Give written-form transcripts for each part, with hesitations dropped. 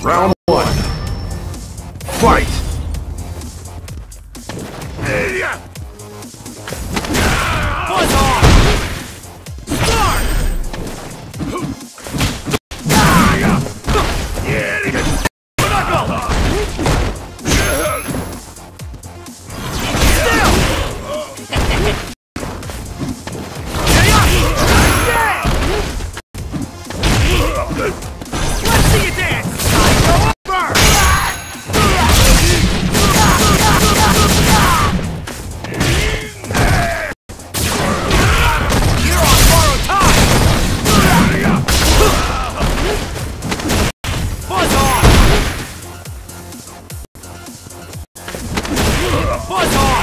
Round one. Fight! Buzz off! Start! Let's see you dance! Go over! You're on borrowed time! Buzz off! Buzz off!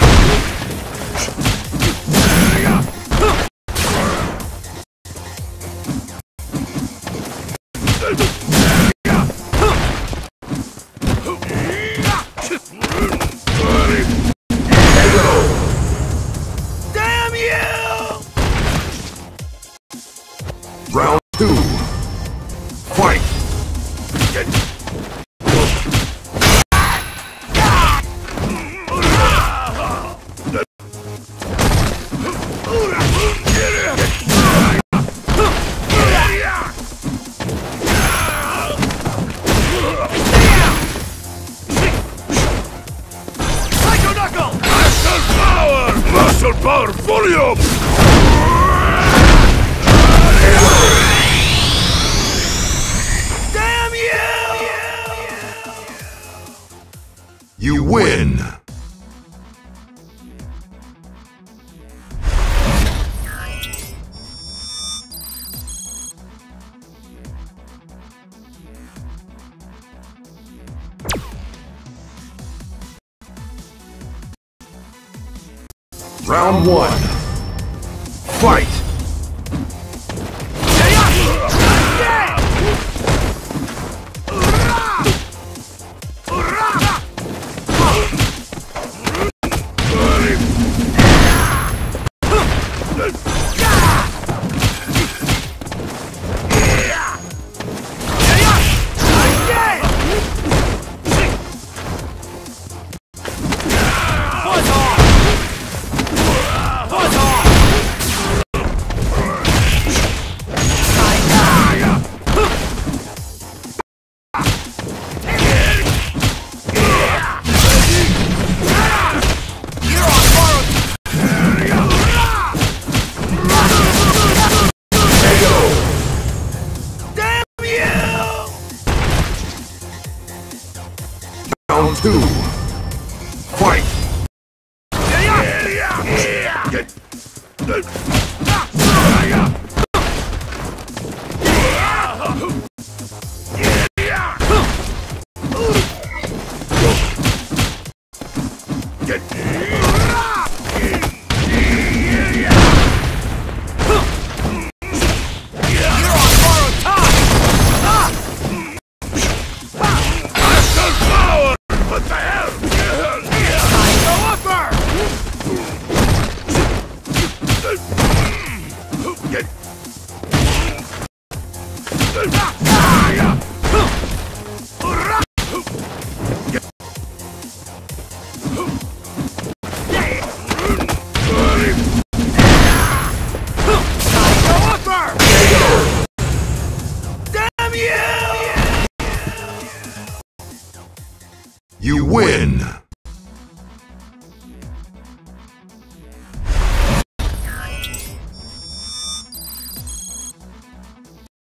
Damn you! Round two. Fight! Psycho Knuckle! Muscle power volume! Damn you! You win! Round one. Fight! Buzz off! Buzz off! You're on borrowed. Damn you! Round two. Fight! You're on borrowed time! What the hell? Psycho Upper! Psycho Upper! Damn you! You win!